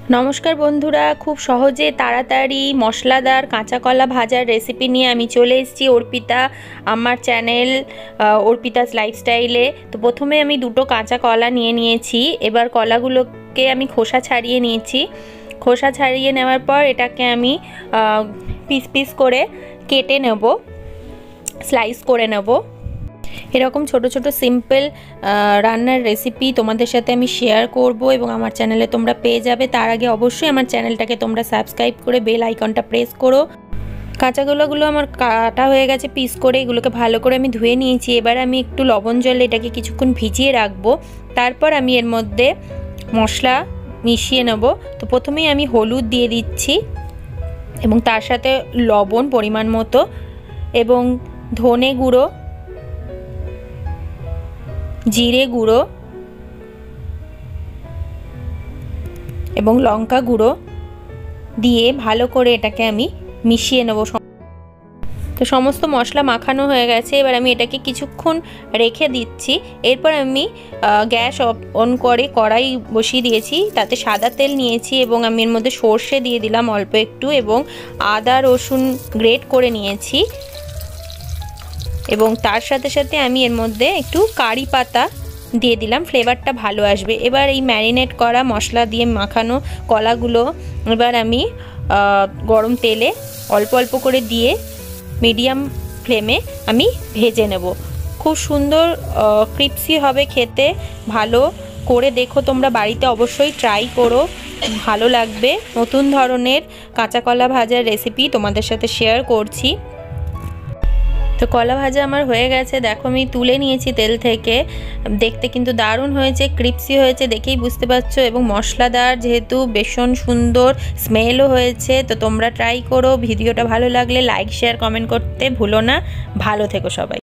नमस्कार बंधुरा खूब सहजे ताड़ाताड़ी मशलादार काँचा कला भाजार रेसिपि निये आमी चले एसेछि अर्पिता आमार चैनल अर्पितास लाइफस्टाइले। तो प्रथमे आमी दुटो काँचा कला निये नियेछि। एबार कलागुलोके आमी खोसा छाड़िये नियेछि। खोसा छाड़िये नेওয়ার पर एटाके आमी पिस पिस करे केटे नेब, स्लाइस करे नेब। এরকম ছোট ছোট সিম্পল রান্নার রেসিপি তোমাদের সাথে আমি শেয়ার করব এবং আমার চ্যানেলে তোমরা পেয়ে যাবে। তার আগে অবশ্যই আমার চ্যানেলটাকে তোমরা সাবস্ক্রাইব করে বেল আইকনটা প্রেস করো। কাঁচাগোলাগুলো আমার কাটা হয়ে গেছে পিস করে, এগুলোকে ভালো করে আমি ধুয়ে নিয়েছি। এবার আমি একটু লবণ জলে এটাকে কিছুক্ষণ ভিজিয়ে রাখবো। তারপর আমি এর মধ্যে মশলা মিশিয়ে নেব। তো প্রথমেই আমি হলুদ দিয়ে দিচ্ছি এবং তার সাথে লবণ পরিমাণ মতো এবং ধনে গুঁড়ো, জিরে গুঁড়ো এবং লঙ্কা গুঁড়ো দিয়ে ভালো করে এটাকে আমি মিশিয়ে নেব। তো সমস্ত মশলা মাখানো হয়ে গেছে। এবার আমি এটাকে কিছুক্ষণ রেখে দিচ্ছি। এরপর আমি গ্যাস অন করে কড়াই বসিয়ে দিয়েছি, তাতে সাদা তেল নিয়েছি এবং আমি এর মধ্যে সর্ষে দিয়ে দিলাম অল্প একটু এবং আদা রসুন গ্রেট করে নিয়েছি এবং তার সাথে সাথে আমি এর মধ্যে একটু কারি পাতা দিয়ে দিলাম, ফ্লেভারটা ভালো আসবে। এবার এই ম্যারিনেট করা মশলা দিয়ে মাখানো কলাগুলো এবার আমি গরম তেলে অল্প অল্প করে দিয়ে মিডিয়াম ফ্লেমে আমি ভেজে নেব। খুব সুন্দর ক্রিপসি হবে খেতে। ভালো করে দেখো, তোমরা বাড়িতে অবশ্যই ট্রাই করো, ভালো লাগবে। নতুন ধরনের কাঁচা কলা ভাজার রেসিপি তোমাদের সাথে শেয়ার করছি। তো কলা ভাজা আমার হয়ে গেছে, দেখো আমি তুলে নিয়েছি তেল থেকে। দেখতে কিন্তু দারুণ হয়েছে, ক্রিপসি হয়েছে দেখেই বুঝতে পারছো এবং মশলাদার যেহেতু ভীষণ সুন্দর স্মেলও হয়েছে। তো তোমরা ট্রাই করো। ভিডিওটা ভালো লাগলে লাইক শেয়ার কমেন্ট করতে ভুলো না। ভালো থেকো সবাই।